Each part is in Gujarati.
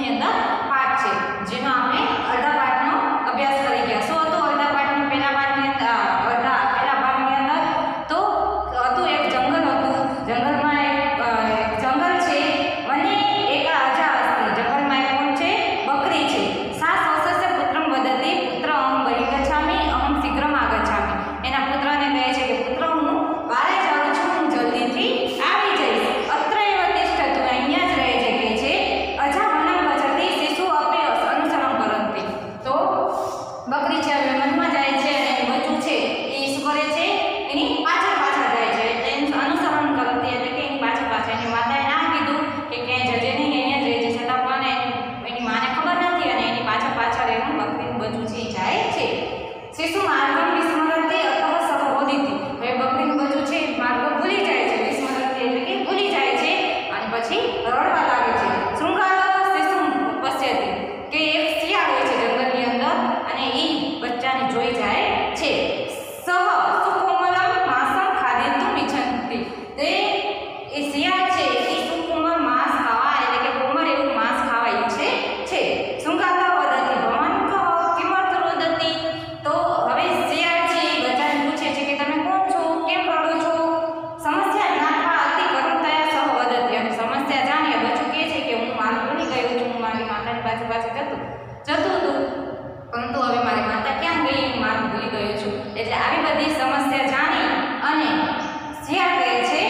ની અંદર પાઠ છે, જેનો આપણે અડધા પાઠનો અભ્યાસ કરી ગયા. શું હતું અડધા પાઠનો? પહેલા પાઠની અંદર પહેલા ભાગની અંદર તો હતું એક જંગલ હતું. જંગલમાં એક જંગલ છે અને એક અજા અસ્તિ. જંગલમાં એક કોણ છે? બકરી છે. સા સ્વસ્ય પુત્રમ વદતિ પુત્ર અહમ બહિ ગચ્છામિ અહમ શીઘ્રમ આગચ્છામિ. એના પુત્રને કહે છે કે પુત્ર હું બહાર જાઉં છું, હું જલ્દીથી આવી જઈશ. અત્ર એવ તિષ્ઠતુ, અહીંયા જ રહે છે કે છે. અજા વનમ ગચ્છતિ શિશુ અપી અનુસરમ કરંતિ. તો બકરી છે હવે વનમાં જાય છે અને એનું બચ્ચું છે એ શું કરે છે? એની પાછળ પાછળ જાય છે. એનું અનુસરણ કરતી એટલે કે એની પાછળ પાછળ. એની માતાએ ના કીધું કે ક્યાંય જજે નહીં, અહીંયા જ રહેજે, છતાં પણ એની માને ખબર નથી અને એની પાછળ પાછળ એનું બકરીનું બચ્ચું છે એ જાય છે. શિશુ માર્ગમ વિસ્મરતે અતઃ સહ રોદિતિ. હવે બકરીનું બચ્ચું છે માર્ગ ભૂલી જાય છે. વિસ્મરતે એટલે કે ભૂલી જાય છે અને પછી રડવા લાગે છે. શૃંગાર શિશુ પશ્યતિ, કે એક શિયાળ હોય છે જંગલની અંદર અને એ બચ્ચાને જોઈ જાય છે. સહ સુકોમલમ માંસમ ખાદિતુમ ઇચ્છન્તિ. તે એ શિયાળ છે એ સુકોમલ માંસ ખાવા એટલે કે કોમળ એવું માંસ ખાવા ઈચ્છે છે. શૃંગાર વદતિ ભવાન કિમર્થ રોદતિ. તો હવે શિયાળ છે એ બચ્ચાને પૂછે છે કે તમે કોણ છો, કેમ રડો છો? સમસ્યા જ્ઞાત્વા અતિ કરુણતયા સહ વદતિ. અને સમસ્યા જાણી બચ્ચું કહે છે કે હું મારું ભૂલી ગયો છું, હું મારી માતાની પાસે જતું હતું, પરંતુ હવે મારી માતા ક્યાં ગઈ હું મારું ભૂલી ગયો છું. એટલે આવી બધી સમસ્યા જાણી અને શિયાળ કહે છે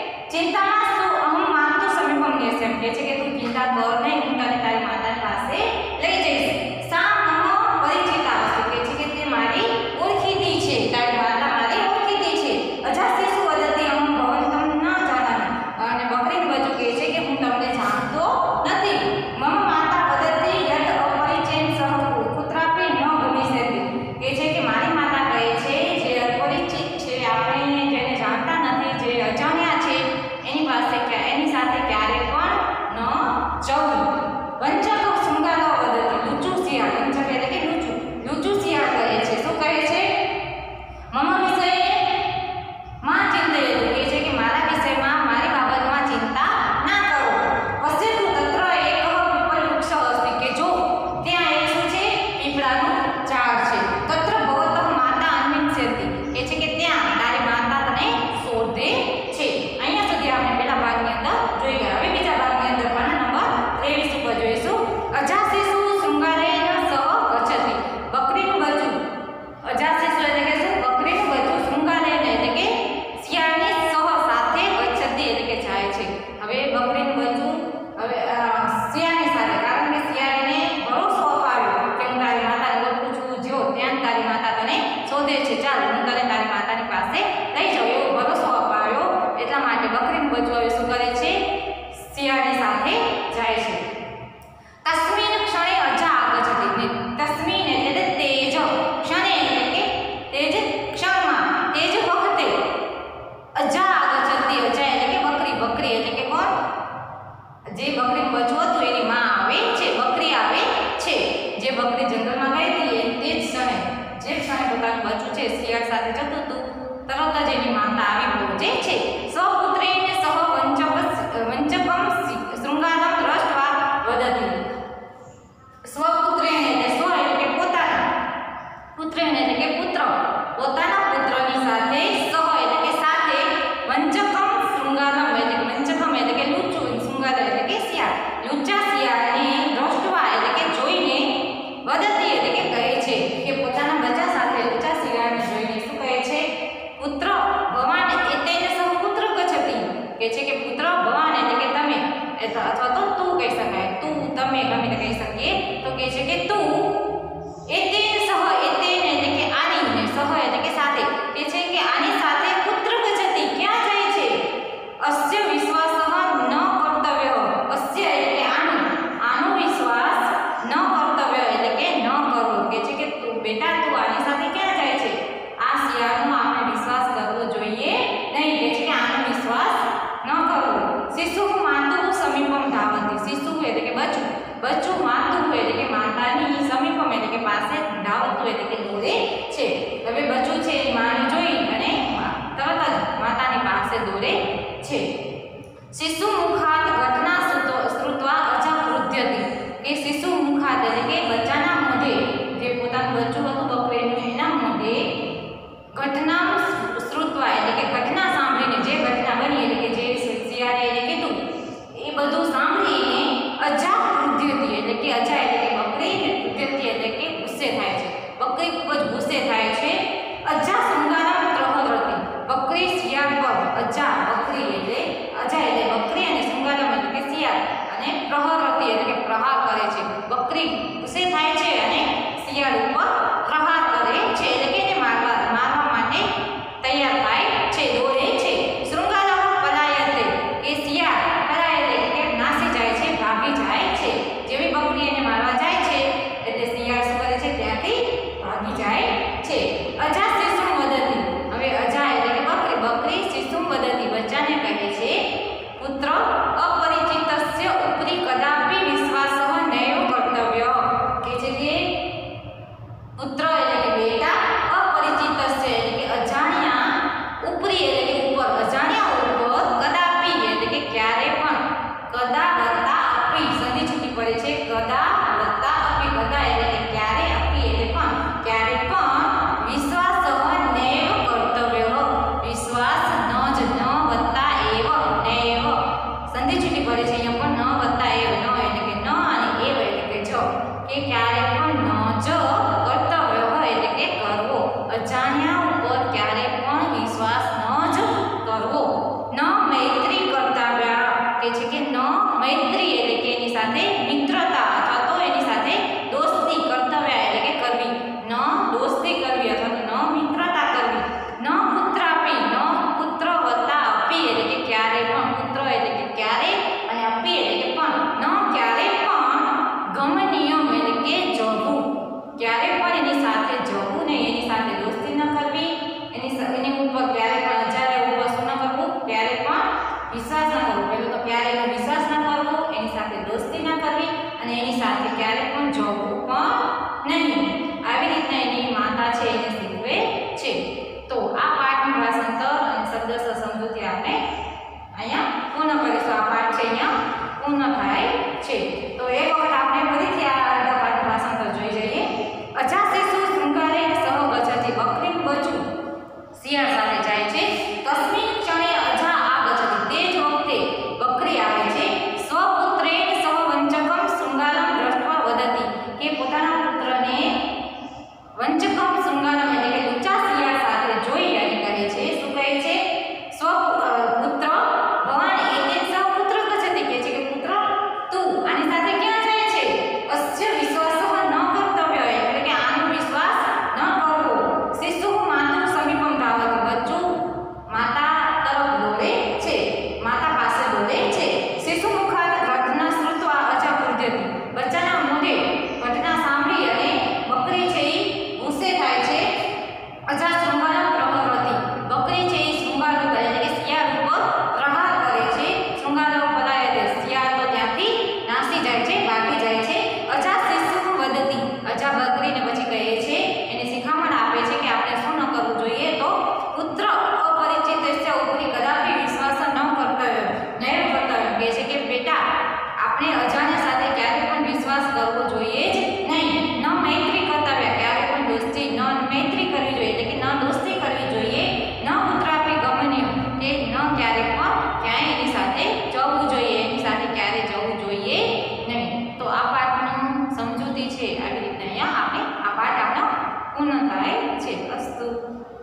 ચિંતામાં અહમ માતુ સમીપમ નેસ્યમ. કહે છે કે તું ચિંતા કર નહીં, હું તને તારી માતાની પાસે લઈ જઈશ. સા મમ પરિચિતા અસ્તિ. કહે છે કે તે મારી ઓળખીતી છે, તારી માતા મારી ઓળખીતી છે. અજા શિશુ વદતિ અહમ ભવંતમ ન જાનામિ. અને બકરીનું બચ્ચું કહે છે કે હું તમને જાણતો નથી. મમ માતા વદતિ યત અપરિચિત સહ પુત્રાપી ન ગમિષ્યતિ. કહે છે કે મારી માતા કહે છે જે અપરિચિત છે, આપણે જેને જાણતા નથી, જે અજાણ્યા છે એની પાસે એની સાથે ક્યારે પણ ન જવું. વંચક શૃંગાર વદતિ, લૂચું શિયાળ. વંચક એટલે કે લૂચું શિયાળ કહે છે. શું કહે છે? મમ વિષયે માં ચિંતયતુ. કહે છે કે મારા વિષયમાં, મારી બાબતમાં ચિંતા ના કરો. પશ્યતુ તત્ર એક પીપલ વૃક્ષ અસ્તિ. કે જો ત્યાં એક શું છે? પીપળાનું ઝાડ છે. તત્ર ભવતઃ માતા અન્વિષ્યતિ. કહે છે કે ત્યાં તારી માતા તને શોધે છે. અહીંયા સુધી આપણે પહેલા ભાગની અંદર જોઈ ગયા. હવે બીજા ભાગની અંદર પાના નંબર 23 ઉપર જોઈશું. અજા શિશુ શૃંગારેણ સહ ગચ્છતિ. બકરીનું બચ્ચું, અજા શિશુ એટલે કે શું? બકરીનું બચ્ચું શૃંગારેણ એટલે કે શિયાળની સહ સાથે ગચ્છતિ એટલે કે જાય છે. હવે બકરીનું બચ્ચું હવે શિયાળની સાથે, કારણ કે શિયાળને ભરોસો અપાવ્યો કે હું તારી માતાને ઓળખું છું, જો ત્યાં તારી માતા તને શોધે છે, ચાલ હું તને તારી માતાની પાસે લઈ જાઉં, એવો ભરોસો અપાવ્યો. એટલા માટે બકરીનું બચ્ચું હવે શું કરે છે? શિયાળની સાથે જાય છે. તસ્મિન ક્ષણે અજા આગચ્છતિ. તસ્મિન એટલે તેજ, ક્ષણે એટલે કે તેજ ક્ષણમાં, તેજ વખતે. અજા આગચ્છતિ. અજા એટલે કે બકરી. બકરી એટલે કે કોણ? જે બકરીનું બચ્ચું હતું એની માં આવે છે, બકરી આવે છે. જે બકરી જંગલમાં ગઈ હતી તે જ ક્ષણે, જે ક્ષણે પોતાનું બચ્ચું છે શિયાળ સાથે જતું હતું, તરત જ એની માતા આવી પહોંચે છે. સ્વપુત્રેણ સહ વંચકમ શૃંગારમ દ્રષ્ટવા વદતિ. સ્વપુત્રેણ એટલે સ્વ એટલે કે પોતાના, પુત્રેણ એટલે કે પુત્ર, પોતાના પુત્રની સાથે, સહ એટલે કે સાથે, વંચકમ શૃંગારમ એટલે કે વંચકમ એટલે કે લૂચું, શૃંગાર એટલે કે શિયાળ, લૂચા શિયાળને દ્રષ્ટવા એટલે કે જોઈને, વદતિ એટલે કે કહે છે કે પોતાના બચ્ચા સાથે લૂચા શિયાળને જોઈને શું કહે છે? પુત્ર ભવાન એતેન સહ પુત્ર ગચ્છતિ. કહે છે કે પુત્ર ભવાન એટલે કે તમે, અથવા તો તું કહી શકાય, તું, તમે ગમે તે કહી શકીએ. તો કહે છે કે તું એતેન સહ, એતેન એટલે કે આની, ને સહ એટલે કે સાથે. કહે છે કે આની સાથે પુત્ર ગચ્છતિ, ક્યાં જાય છે? અસ્ય વિશ્વાસ ન કર્તવ્ય. અસ્ય એટલે કે આનું, આનો વિશ્વાસ ન કર્તવ્ય એટલે કે ન કરવો. કહે છે કે તું બેટા, તું આની સાથે ક્યાં જાય છે? આ શિયાળનો આપણે વિશ્વાસ કરવો જોઈએ નહીં. કહે છે કે આનો વિશ્વાસ ન કરવો. શિશુ માતુ સમીપમ ધાવંતિ. શિશુ એટલે કે બચ્ચું, બચ્ચું માતુ એટલે કે માતાની સમીપમ એટલે કે પાસે બકરી ગુસ્સે થાય છે અને શિયાળ ઉપર પ્રહાર કરે છે, એટલે કે એને મારવા માટે તૈયાર થાય છે, દોડે છે. શૃંગાલવ પલાયતે કે શિયાળ પલાયતે કે નાસી જાય છે, ભાગી જાય છે. જેવી બકરી એને મારવા જાય છે એટલે શિયાળ શું કરે છે, ત્યાંથી ભાગી જાય છે. અજા શિશુમ વદતિ, હવે અજા એટલે કે બકરી શિશુમ વદતિ બચ્ચાને કહે છે, પુત્ર अपरिचितस्य उपरि कदापि विश्वासः नैव कर्तव्य, કે છે કે પુત્ર એટલે કે બેટા अपरिचितस्य એટલે કે અજાણ્યા ઉપરી એટલે કે ઉપર અજાણ્યા ઉપર કદાપી એટલે કે ક્યારે પણ કદા વત્તા અપી સંધિ છૂટી પડે છે, કદા વત્તા અપી કદા એટલે કે ક્યારે અપી એટલે પણ ક્યારે પણ વિશ્વાસ નૈવ કર્તવ્ય વિશ્વાસ ન જ ન વત્તા એવ નૈવ સંધિ છૂટી પડે છે અહીંયા પણ ન વત્તા એવ ન એટલે કે ન અને એવ એટલે કે જો કે ક્યારે પણ ન જ કર્તવ્ય હોય એટલે કે કરવો અજાણ્યા ઉપર ક્યારે પણ વિશ્વાસ ન જ કરવો. ન મૈત્રી કર્તવ્ય કે છે કે ન મૈત્રી એટલે કે એની સાથે મિત્રતા અથવા તો એની સાથે દોસ્તી કર્તવ્ય એટલે કે કરવી ન દોસ્તી કરવી અથવા તો ન મિત્રતા કરવી. ન પુત્રાપી ન પુત્ર વત્તા અપી એટલે કે ક્યારે પણ પુત્ર એટલે કે ક્યારે અને અપી એટલે કે પણ ન ક્યારે પણ ગમનિયમ એટલે કે જવું ક્યારે પણ એની સાથે જવું નહીં, એની સાથે દોસ્તી ન કરવી, એની ઉપર ક્યારે પણ અજારે ઉપર શું ન કરવું, ક્યારે પણ વિશ્વાસ ન કરવો. પહેલું તો ક્યારે એનો વિશ્વાસ ન કરવો, એની સાથે દોસ્તી ન કરવી અને એની સાથે ક્યારે પણ જવું પણ નહીં. આવી રીતના એની માતા છે એને શીખવે છે. તો આ પાઠનું ભાષાંતર અને શબ્દશ સમજૂતી આપણે અહીંયા પૂર્ણ કરીશું. આ પાઠ છે અહીંયા પૂર્ણ થાય છે. તો એક વખત આપણે ફરીથી આ અડધા પાઠનું ભાષાંતર જોઈ જઈએ. અજા શિશુ શૃંગારેણ સહ ગચ્છતિ, બકરીનું બચ્ચું શિયાળ સાથે જાય છે. તસ્મિન ક્ષણે અજા આગચ્છતિ, તે જ વખતે બકરી આવે છે. સ્વપુત્રેણ સહ વંચકમ શૃંગાલમ દ્રષ્ટવા વદતિ, કે પોતાના પુત્રને વંચકમ શૃંગાલમ એટલે કે લુચ્ચા શિયાળ સાથે જોઈ અને કહે છે, શું કહે છે, પુત્ર ભવાન એતેન સહ પુત્ર ગચ્છતિ, કે છે કે પુત્ર તું આની સાથે ક્યાં જાય છે. અસ્ય વિશ્વાસઃ ન કર્તવ્ય એટલે કે આનો વિશ્વાસ ન કરવો. શિશુ માતુ સમીપમ ધાવતિ, બચ્ચું માતા તરફ દોડે છે, માતા પાસે દોડે છે. શિશુ મુખાત ઘટના શ્રુત્વા અજા ક્રુધ્યતિ, બચ્ચાના મોઢે ઘટના સાંભળી અને બકરી છે એ ગુસ્સે થાય છે. અજા શૃંગાલમ પ્રહરતી, બકરી છે એ શૃંગાલ ઉપર એટલે કે શિયાળ ઉપર પ્રહાર કરે છે. શૃંગાલવ પલાયતે, શિયાળ તો ત્યાંથી નાસી જાય છે, ભાગી જાય છે. અજા શિશુ વદતિ, અજા બકરીને પછી કહે છે, એને શિખામણ આપે છે કે આપણે શું ન કરવું જોઈએ, તો પુત્ર અપરિચિતસ્ય ઉપરી કદાપી વિશ્વાસ ન કર્તવ્ય નૈવ કર્તવ્ય, કહે છે કે બેટા આપણે અજાણ્યા સાથે ક્યારે પણ વિશ્વાસ કરવો જોઈએ જ નહીં. ન મૈત્રી કર્તવ્ય, ક્યારે પણ દોસ્તી ન મૈત્રી કરવી જોઈએ એટલે કે ન દોસ્તી કરવી જોઈએ. ન પુત્રાપી ગમનિયમ, કે ન ક્યારે પણ ક્યાંય એની સાથે જવું જોઈએ, એની સાથે ક્યારે જવું જોઈએ નહીં. તો આ પાઠનું સમજૂતી છે આવી રીતના અહીંયા આપણે આ પાઠ આપણો પૂર્ણ થાય છે. અસ્તુ.